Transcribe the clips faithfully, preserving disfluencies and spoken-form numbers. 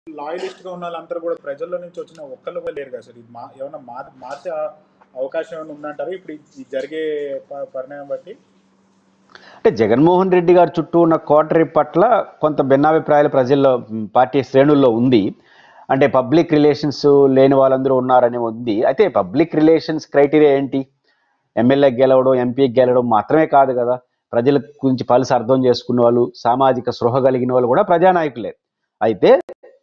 లాయలిస్ట్‌గా ఉన్న వాళ్ళందరూ కూడా ప్రజల్లో నుంచి వచ్చిన ఒక్కళ్ళు కూడా లేరు కదా సార్. ఇది మా ఏమన్నా మార్ మార్చే అ- అవకాశం ఏమైనా ఉందంటారా? ఇప్పుడు ఈ జరిగే ప పరిణామం బట్టి? అంటే జగన్మోహన్ రెడ్డి గారి చుట్టూ ఉన్న కోటరీ పట్ల కొంత భిన్నాభిప్రాయాలు ప్రజల్లో మ్, పార్టీ శ్రేణుల్లో ఉంది. అంటే పబ్లిక్ రిలేషన్స్ లేని వాళ్ళందరూ ఉన్నారని ఉంది. అయితే పబ్లిక్ రిలేషన్స్ క్రైటీరియా ఏంటి? ఎమ్మెల్యే గెలవడం, ఎంపీ గెలవడం మాత్రమే కాదు కదా. ప్రజల గురించి పలుసు అర్థం చేసుకున్న వాళ్ళు, సామాజిక స్పృహ కలిగిన వాళ్ళు కూడా ప్రజానాయకులే. అయితే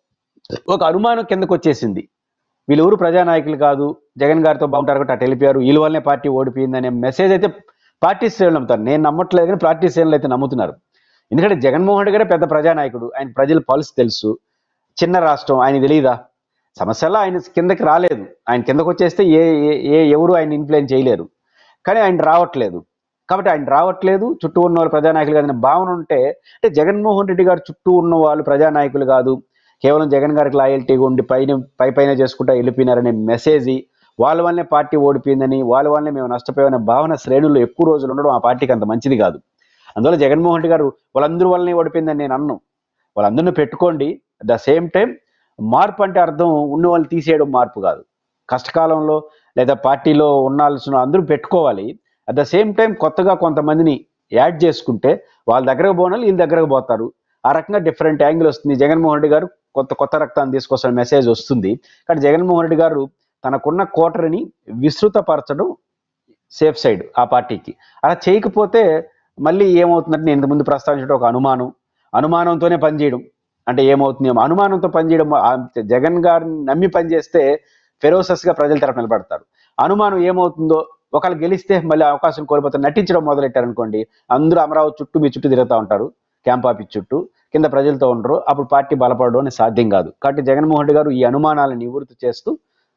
ఒక అనుమానం కిందకు వచ్చేసింది. వీళ్ళెవరు ప్రజానాయకులు కాదు, జగన్ గారితో బాగుంటారు కాబట్టి అటు వెళ్ళిపోయారు, వీళ్ళ వల్లనే పార్టీ ఓడిపోయిందనే మెసేజ్ అయితే పార్టీ శ్రేణులు నమ్ముతారు. నేను నమ్మట్లేదు కానీ పార్టీ శ్రేణులు అయితే నమ్ముతున్నారు. ఎందుకంటే జగన్మోహన్ రెడ్డి గారే పెద్ద ప్రజానాయకుడు, ఆయన ప్రజల పల్స్ తెలుసు. చిన్న రాష్ట్రం, ఆయన తెలియదా? సమస్యల్లో ఆయన కిందకి రాలేదు. ఆయన కిందకు వచ్చేస్తే ఏ ఏ- ఏ ఎవరు ఆయన ఇన్ఫ్లుయెన్స్ చేయలేరు. కానీ ఆయన రావట్లేదు. కాబట్టి ఆయన రావట్లేదు, చుట్టూ ఉన్న వాళ్ళు ప్రజానాయకులు కాదనే భావన ఉంటే, అంటే జగన్మోహన్ రెడ్డి గారు చుట్టూ ఉన్న వాళ్ళు ప్రజానాయకులు కాదు, కేవలం జగన్ గారికి లాయల్టీగా ఉండి పైన పై పైన చేసుకుంటా వెళ్ళిపోయినారనే మెసేజ్, వాళ్ళ వల్లనే పార్టీ ఓడిపోయిందని, వాళ్ళ వల్లనే మేము నష్టపోయామనే భావన శ్రేణుల్లో ఎక్కువ రోజులు ఉండడం ఆ పార్టీకి అంత మంచిది కాదు. అందువల్ల జగన్మోహన్ రెడ్డి గారు వాళ్ళందరూ వల్లనే ఓడిపోయిందని నేను అన్ను. వాళ్ళందరినీ పెట్టుకోండి. ద సేమ్ టైం మార్పు అంటే అర్థం ఉన్న వాళ్ళు తీసేయడం మార్పు కాదు. కష్టకాలంలో లేదా పార్టీలో ఉండాల్సిన అందరూ పెట్టుకోవాలి. అట్ ద సేమ్ టైం కొత్తగా కొంతమందిని యాడ్ చేసుకుంటే వాళ్ళ దగ్గరకు పోనాలి, వీళ్ళ దగ్గరకు పోతారు. ఆ రకంగా డిఫరెంట్ యాంగిల్ వస్తుంది. జగన్మోహన్ రెడ్డి గారు కొత్త కొత్త రక్తాన్ని తీసుకొస్తున్న మెసేజ్ వస్తుంది. కానీ జగన్మోహన్ రెడ్డి గారు తనకున్న కోటరిని విస్తృతపరచడం సేఫ్ సైడ్ ఆ పార్టీకి. అలా చేయకపోతే మళ్ళీ ఏమవుతుందంటే నేను ఇంతకుముందు ప్రస్తావించడం ఒక అనుమానం, అనుమానంతోనే పనిచేయడం. అంటే ఏమవుతుంది ఏమో అనుమానంతో పనిచేయడం. ఆ జగన్ గారిని నమ్మి పనిచేస్తే ఫెరోసస్గా ప్రజల తరపు నిలబడతారు. అనుమానం ఏమవుతుందో, ఒకళ్ళు గెలిస్తే మళ్ళీ అవకాశం కోల్పోతారు, నటించడం మొదలెట్టారనుకోండి, అందరూ అమరావతి చుట్టూ మీ చుట్టూ తిరుగుతూ ఉంటారు, క్యాంప్ ఆఫీస్ చుట్టూ, కింద ప్రజలతో ఉండరు. అప్పుడు పార్టీ బలపడడం అనేది సాధ్యం కాదు. కాబట్టి జగన్మోహన్ రెడ్డి గారు ఈ అనుమానాలను నివృత్తి చేస్తూ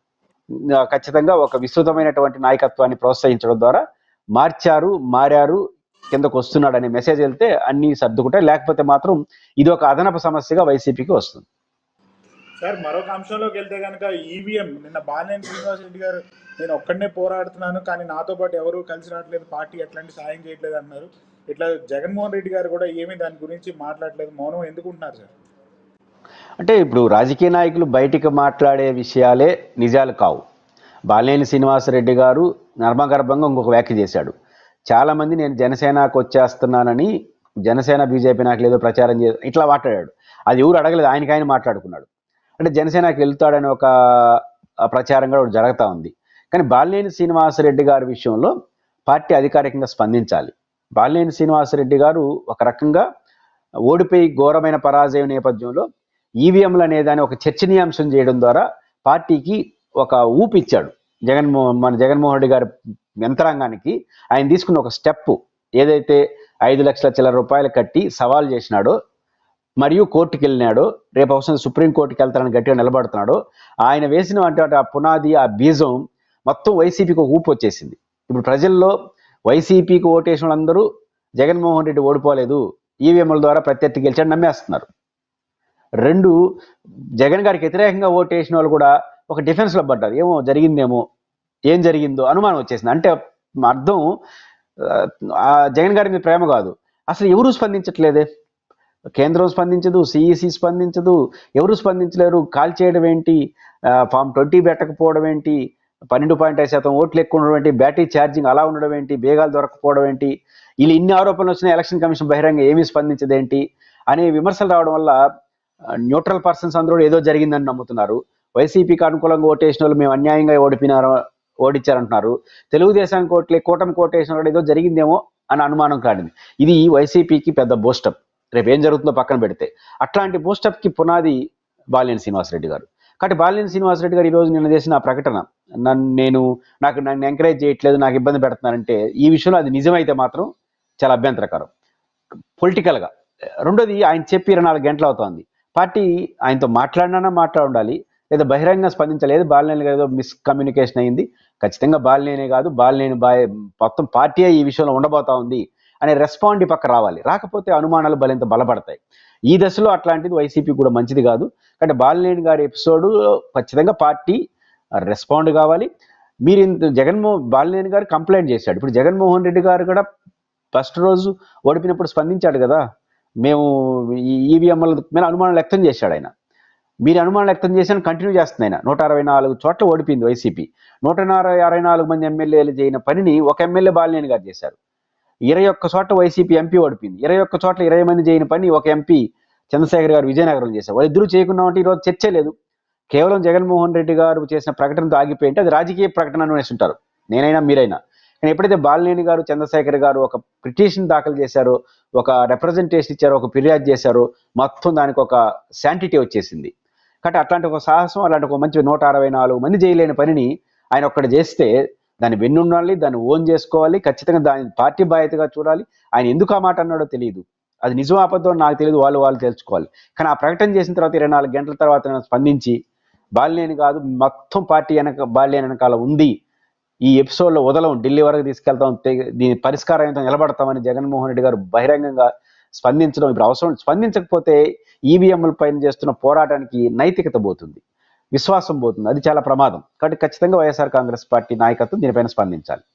ఆ, ఖచ్చితంగా ఒక విస్తృతమైనటువంటి నాయకత్వాన్ని ప్రోత్సహించడం ద్వారా మార్చారు, మారారు, కిందకు వస్తున్నాడు అనే మెసేజ్ వెళ్తే అన్ని సర్దుకుంటాయి. లేకపోతే మాత్రం ఇది ఒక అదనపు సమస్యగా వైసీపీకి వస్తుంది. సార్ మరొక అంశంలోకి వెళ్తే కనుక ఈవీఎం నిన్న బాలినేని శ్రీనివాస్ రెడ్డి గారు నేను ఒక్కడనే పోరాడుతున్నాను కానీ నాతో పాటు ఎవరు కలిసి రావట్లేదు, పార్టీ ఎట్లాంటి సాయం చేయట్లేదు అన్నారు. ఇట్లా జగన్మోహన్ రెడ్డి గారు కూడా ఏమీ దాని గురించి మాట్లాడలేదు, మౌనం ఎందుకుంటున్నారు సార్? అంటే ఇప్పుడు రాజకీయ నాయకులు బయటికి మాట్లాడే విషయాలే నిజాలు కావు. బాలినేని శ్రీనివాసరెడ్డి గారు నర్మగర్భంగా ఇంకొక వ్యాఖ్య చేశాడు. చాలామంది నేను జనసేనకు వచ్చేస్తున్నానని, జనసేన బీజేపీ నాకు లేదో ప్రచారం చే ఇట్లా మాట్లాడాడు. అది ఎవరు అడగలేదు, ఆయనకి ఆయన మాట్లాడుకున్నాడు. అంటే జనసేనకి వెళ్తాడని ఒక ఆ, ప్రచారం కూడా ఒకటి జరుగుతూ ఉంది. కానీ బాలినేని శ్రీనివాసరెడ్డి గారి విషయంలో పార్టీ అధికారికంగా స్పందించాలి. బాలినేని శ్రీనివాసరెడ్డి గారు ఒక రకంగా ఓడిపోయి ఘోరమైన పరాజయం నేపథ్యంలో ఈవీఎంలు అనేదాన్ని ఒక చర్చనీయాంశం చేయడం ద్వారా పార్టీకి ఒక ఊపు ఇచ్చాడు. జగన్మోహన్ మన జగన్మోహన్ రెడ్డి గారి యంత్రాంగానికి ఆయన తీసుకున్న ఒక స్టెప్ ఏదైతే ఐదు లక్షల చిల్లర రూపాయలు కట్టి సవాల్ చేసినాడో, మరియు కోర్టుకి వెళ్ళినాడో, రేపు అవసరం సుప్రీంకోర్టుకి వెళ్తానని గట్టిగా నిలబడుతున్నాడో, ఆయన వేసిన అంటే ఆ పునాది, ఆ బీజం మొత్తం వైసీపీకి ఒక ఊపు వచ్చేసింది. ఇప్పుడు ప్రజల్లో వైసీపీకి ఓటేసిన వాళ్ళందరూ జగన్మోహన్ రెడ్డి ఓడిపోలేదు, ఈవీఎంల ద్వారా ప్రత్యర్థి గెలిచాడు నమ్మేస్తున్నారు. రెండు, జగన్ గారికి వ్యతిరేకంగా ఓటేసిన వాళ్ళు కూడా ఒక డిఫెన్స్లో పడ్డారు. ఏమో జరిగిందేమో, ఏం జరిగిందో అనుమానం వచ్చేసింది. అంటే అర్థం ఆ, జగన్ గారి మీద ప్రేమ కాదు, అసలు ఎవరు స్పందించట్లేదే. కేంద్రం స్పందించదు, సిఈసి స్పందించదు, ఎవరు స్పందించలేరు. కాల్ చేయడం ఏంటి, ఫామ్ ట్వంటీ పెట్టకపోవడం ఏంటి, పన్నెండు పాయింట్ ఐదు శాతం ఓట్లు ఎక్కువ ఉండడం ఏంటి, బ్యాటరీ ఛార్జింగ్ అలా ఉండడం ఏంటి, బేగాలు దొరకపోవడం ఏంటి, వీళ్ళు ఇన్ని ఆరోపణలు వచ్చినా ఎలక్షన్ కమిషన్ బహిరంగ ఏమీ స్పందించదేంటి అనే విమర్శలు రావడం వల్ల న్యూట్రల్ పర్సన్స్ అందరూ ఏదో జరిగిందని నమ్ముతున్నారు. వైసీపీకి అనుకూలంగా ఓటేసిన వాళ్ళు మేము అన్యాయంగా ఓడిపోయినారు, ఓడించారంటున్నారు. తెలుగుదేశానికి ఓట్లే కూటమి ఓటేసిన వాళ్ళు ఏదో జరిగిందేమో అని అనుమానం కాడింది. ఇది వైసీపీకి పెద్ద బూస్టప్. రేపు ఏం జరుగుతుందో పక్కన పెడితే అట్లాంటి బూస్టప్కి పునాది బాలినేని శ్రీనివాసరెడ్డి గారు. కాబట్టి బాలినేని శ్రీనివాసరెడ్డి గారు ఈరోజు నిన్న చేసిన ఆ ప్రకటన, నన్ను నేను నాకు నన్ను ఎంకరేజ్ చేయట్లేదు, నాకు ఇబ్బంది పెడుతున్నారంటే ఈ విషయంలో అది నిజమైతే మాత్రం చాలా అభ్యంతరకరం పొలిటికల్గా. రెండోది, ఆయన చెప్పి ఇరవై నాలుగు గంటలు అవుతోంది. పార్టీ ఆయనతో మాట్లాడినా మాట్లాడి ఉండాలి, లేదా బహిరంగ స్పందించలేదు. బాలినేని ఏదో మిస్కమ్యూనికేషన్ అయింది, ఖచ్చితంగా బాలినేనే కాదు బాలినేని బాయ్ మొత్తం పార్టీ ఈ విషయంలో ఉండబోతా ఉంది అనే రెస్పాండ్ పక్క రావాలి. రాకపోతే అనుమానాలు బలింత బలపడతాయి. ఈ దశలో అట్లాంటిది వైసీపీ కూడా మంచిది కాదు. కాబట్టి బాలినేని గారి ఎపిసోడ్ ఖచ్చితంగా పార్టీ రెస్పాండ్ కావాలి. మీరు ఇంత జగన్మోహన్ బాలినేని గారు కంప్లైంట్ చేశాడు. ఇప్పుడు జగన్మోహన్ రెడ్డి గారు కూడా ఫస్ట్ రోజు ఓడిపోయినప్పుడు స్పందించాడు కదా, మేము ఈ ఈవీఎంల మీద అనుమానం వ్యక్తం చేశాడు ఆయన. మీరు అనుమానం వ్యక్తం చేసిన కంటిన్యూ చేస్తుంది ఆయన. నూట అరవై నాలుగు చోట్ల ఓడిపోయింది వైసీపీ. నూట అరవై నాలుగు మంది ఎమ్మెల్యేలు చేయని పనిని ఒక ఎమ్మెల్యే బాలినేని గారు చేశారు. ఇరవై ఒక్క చోట్ల వైసీపీ ఎంపీ ఓడిపోయింది. ఇరవై ఒక్క చోట్ల ఇరవై మంది చేయని పని ఒక ఎంపీ చంద్రశేఖర్ గారు విజయనగరం చేశారు. వాళ్ళిద్దరూ చేయకుండా ఉంటే ఈరోజు చర్చే లేదు. కేవలం జగన్మోహన్ రెడ్డి గారు చేసిన ప్రకటనతో ఆగిపోయింటే అది రాజకీయ ప్రకటన అనేస్తుంటారు, నేనైనా మీరైనా. కానీ ఎప్పుడైతే బాలినేని గారు చంద్రశేఖర్ గారు ఒక పిటిషన్ దాఖలు చేశారో, ఒక రిప్రజెంటేషన్ ఇచ్చారో, ఒక ఫిర్యాదు చేశారో, మొత్తం దానికి ఒక శాంటిటీ వచ్చేసింది. కాబట్టి అట్లాంటి ఒక సాహసం, అలాంటి ఒక మంచి నూట అరవై నాలుగు మంది చేయలేని పనిని ఆయన ఒక్కడు చేస్తే దాన్ని వెన్నుండాలి, దాన్ని ఓన్ చేసుకోవాలి, ఖచ్చితంగా దాని పార్టీ బాధ్యతగా చూడాలి. ఆయన ఎందుకు ఆ మాట అన్నాడో తెలియదు, అది నిజం అబద్ధం నాకు తెలియదు, వాళ్ళు వాళ్ళు తెలుసుకోవాలి. కానీ ఆ ప్రకటన చేసిన తర్వాత ఇరవై నాలుగు గంటల తర్వాత నేను స్పందించి బాలినేని కాదు మొత్తం పార్టీ వెనక బాలినేని వెనకాల ఉంది, ఈ ఎపిసోడ్లో వదలం, ఢిల్లీ వరకు తీసుకెళ్తాం, దీని పరిష్కారంతో నిలబడతామని జగన్మోహన్ రెడ్డి గారు బహిరంగంగా స్పందించడం ఇప్పుడు అవసరం. స్పందించకపోతే ఈవీఎంల పైన చేస్తున్న పోరాటానికి నైతికత పోతుంది, విశ్వాసం పోతుంది, అది చాలా ప్రమాదం. కాబట్టి ఖచ్చితంగా వైఎస్ఆర్ కాంగ్రెస్ పార్టీ నాయకత్వం దీనిపైన స్పందించాలి.